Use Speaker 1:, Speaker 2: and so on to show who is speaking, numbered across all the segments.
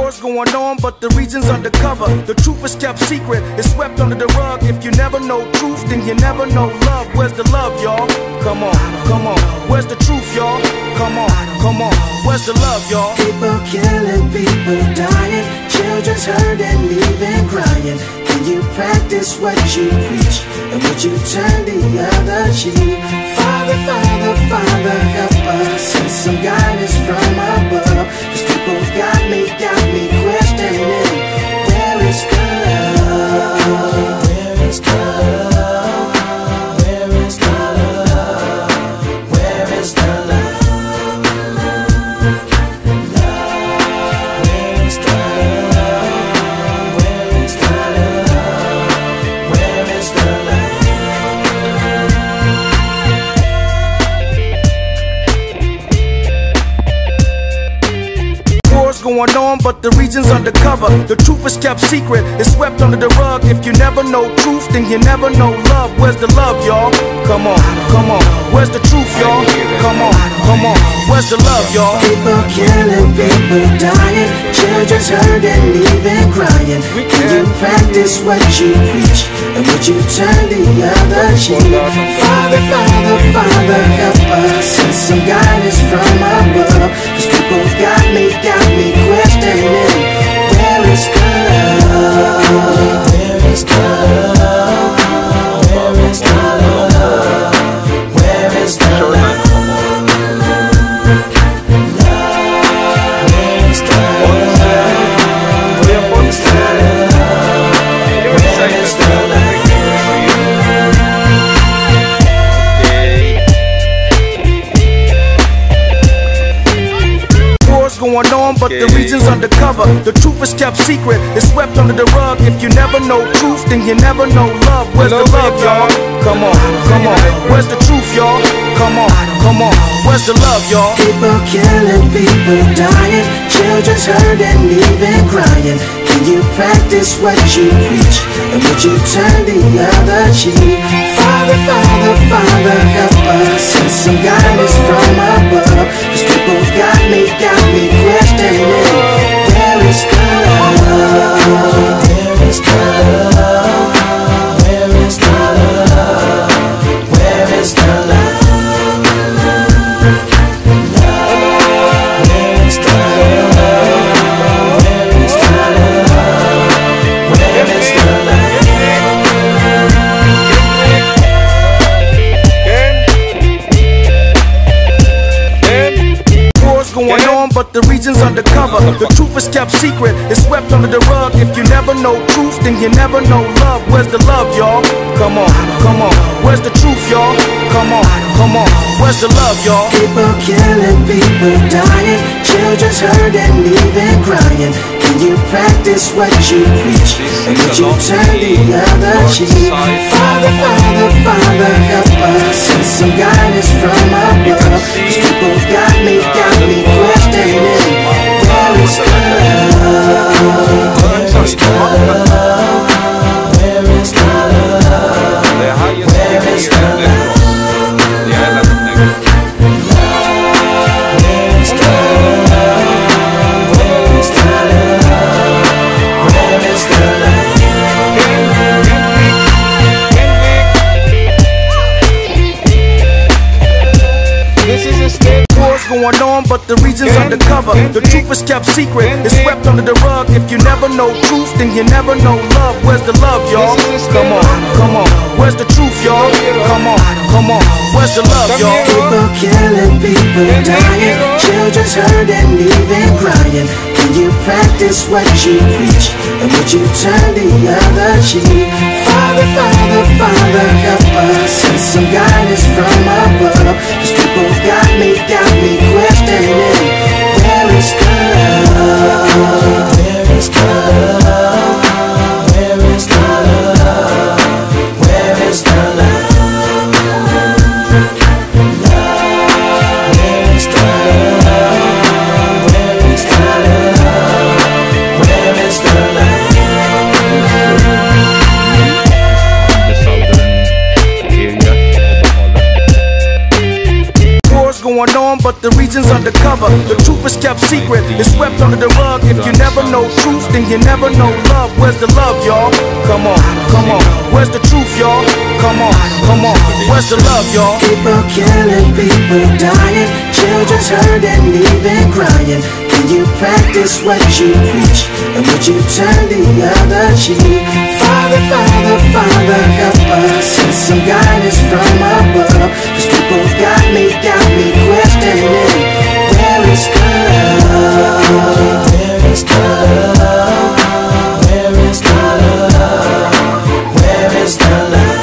Speaker 1: Wars going on, but the reason's undercover. The truth is kept secret, it's swept under the rug. If you never know truth, then you never know love. Where's the love, y'all? Come on, come on. Where's the truth, y'all? Come on, come on. Where's the love, y'all?
Speaker 2: People killing, people dying, children's hurt and leaving crying. Can you practice what you preach? And would you turn the other cheek? Father, Father, Father, help us. Send some guidance from above. Cause people got me questioning. Where is God? Where is God? Where is God? Where is the love? Where is God? Where is God? Where is the love?
Speaker 1: Going on, but the reason's undercover. The truth is kept secret, it's swept under the rug. If you never know truth, then you never know love. Where's the love, y'all? Come on, come on. Where's the truth, y'all? Come on, come on. Where's the love, y'all?
Speaker 2: People killing, people dying, children's hurt and leaving crying. Can you practice what you preach? And would you turn the other cheek? Father, Father, Father, help us. Send some guidance from above. Cause people got me questioning. Where is God? Where is God? Where is God? Where is the love? Where is God? Where is God? Where is the love?
Speaker 1: Going on, but the reason's undercover. The truth is kept secret, it's swept under the rug. If you never know truth, then you never know love. Where's the love, y'all? Come on, come on. Where's the truth, y'all? Come on, come on. Where's the love, y'all?
Speaker 2: People killing, people dying, children's hurt and leaving crying. Can you practice what you preach? And would you turn the other cheek? Father, Father, Father, help us. Send some guidance from above. Cause people got me questioning. Where is God? Where is God? Where is God? Where is the love? Where is God? Where is God? Where is the love?
Speaker 1: Going on, but the reason's undercover. The truth is kept secret, it's swept under the rug. If you never know truth, then you never know love. Where's the love, y'all? Come on, come on. Where's the truth, y'all? Come on, come on. Where's the love, y'all?
Speaker 2: People killing, people dying, children's hurt and leaving crying. Can you practice what you preach? And would you turn the other cheek? Father, Father, Father, help us. Send some guidance from above. Cause people got me questioning. Where is God? Where is God? Where is God? Where is God?
Speaker 1: Going on, but the reason's undercover. The truth is kept secret, it's swept under the rug. If you never know truth, then you never know love. Where's the love, y'all? Come on, come on. Where's the truth, y'all? Come on, come on. Where's the love, y'all?
Speaker 2: People killing, people dying, children's hurt and leaving crying. Can you practice what you preach? And would you turn the other cheek? Father, Father, Father, help us. Send some guidance from above. Cause people got me questioning. Where is God? Where is God? Where is God? Where is the love? Where is God? Where is God? Where is the love?
Speaker 3: The southern area of the
Speaker 1: Going on, but the reason's undercover. The truth is truth is kept secret. It's swept under the rug. If you never know truth, then you never know love. Where's the love, y'all? Come on, come on. Where's the truth, y'all? Come on, come on. Where's the love, y'all?
Speaker 2: People killing, people dying, children's hurting, even crying. Can you practice what you preach? And would you turn the other cheek? Father, Father, Father, help us. Send some guidance from above. Cause people got me questioning. Where is God? Where is God? Where is God? Where is the love?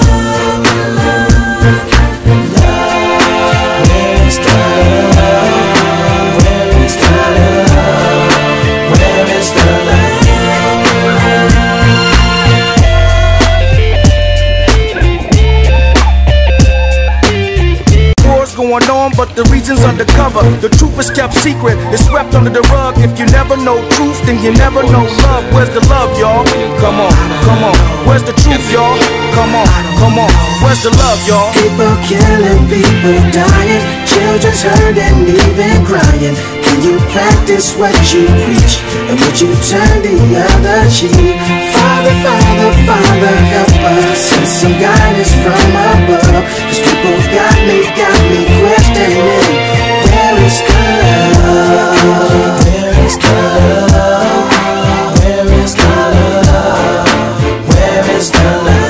Speaker 1: Going on, but the reason's undercover. The truth is kept secret. It's swept under the rug. If you never know truth, then you never know love. Where's the love, y'all? Come on, come on. Where's the truth, y'all? Come on, come on. Where's the love, y'all?
Speaker 2: People killing, people dying, children's hurting, even crying. Can you practice what you preach? And would you turn the other cheek? Father, Father, Father, help us. Send some guidance from above. Cause people got me questioning. Where is God? Where is God? Where is God? Where is the love?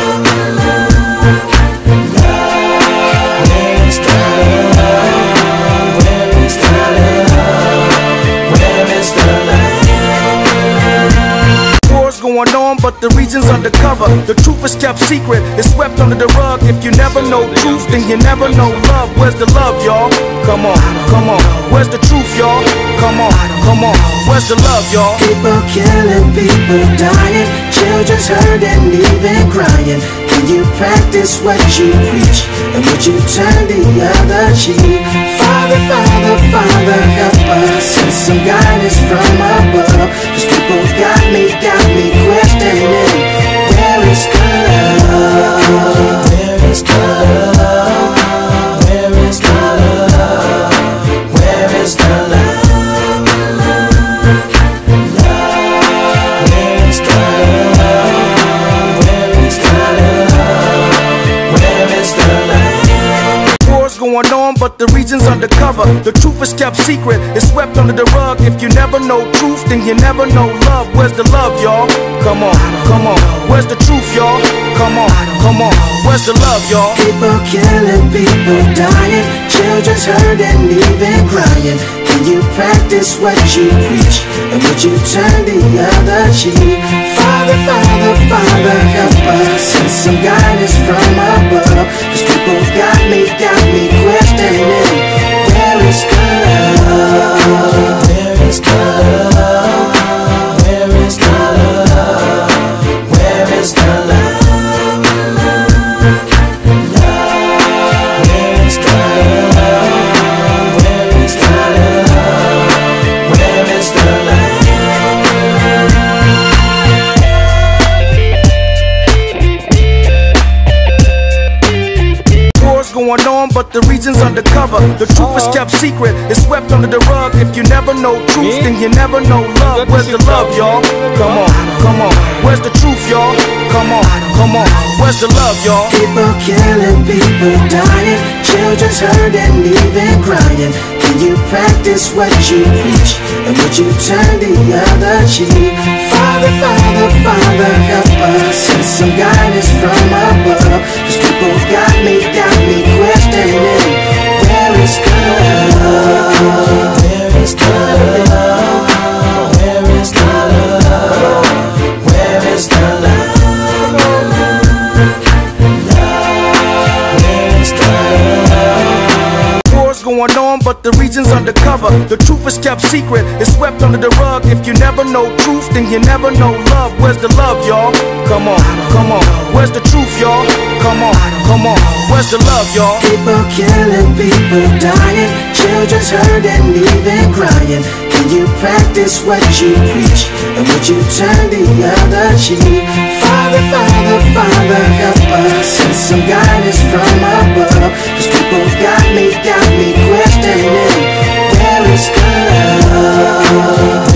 Speaker 1: Going on, but the reason's undercover. The truth is kept secret. It's swept under the rug. If you never know truth, then you never know love. Where's the love, y'all? Come on, come on. Where's the truth, y'all? Come on, come on. Where's the love, y'all?
Speaker 2: People killing, people dying, children's hurting, even crying. Can you practice what you preach? And would you turn the other cheek? Father, Father, Father, help us. Send some guidance from above. Cause people got me questioning. Where is God? Where is God? Where is God? Where is the love?
Speaker 1: Going on, but the reason's undercover. The truth is kept secret. It's swept under the rug. If you never know truth, then you never know love. Where's the love, y'all? Come on, come on. Where's the truth, y'all? Come on, come on. Where's the love, y'all?
Speaker 2: People killing, people dying, children's hurting, even crying. Can you practice what you preach? And would you turn the other cheek? Father, Father, Father, help us. Send some guidance from above. Cause people got me questioning. Where is God? Where is God? Where is God? Where is the love? Where is God? Where is God? Where is the love?
Speaker 1: Going on, but the reason's undercover. The truth is kept secret. It's swept under the rug. If you never know truth, then you never know love. Where's the love, y'all? Come on, come on. Where's the truth, y'all? Come on, come on. Where's the love, y'all?
Speaker 2: People killing, people dying, children's hurting, even crying. Can you practice what you preach? And would you turn the other cheek? Father, Father, Father, help us. Send some guidance from above. Cause people got me questioning. Where is God? Where is God? Where is God? Where is the love? Where is God?
Speaker 1: Wars going on, but the reason's undercover. The truth is kept secret. It's swept under the rug. If you never know truth, then you never know love. Where's the love, y'all? Come on, come on. Where's the truth, y'all? Come on, come on. Where's the love, y'all?
Speaker 2: People killing, people dying, children's hurting, even crying. Can you practice what you preach? And would you turn the other cheek? Father, Father, Father, help us. Send some guidance from above. Cause people got me questioning. Where is this girl.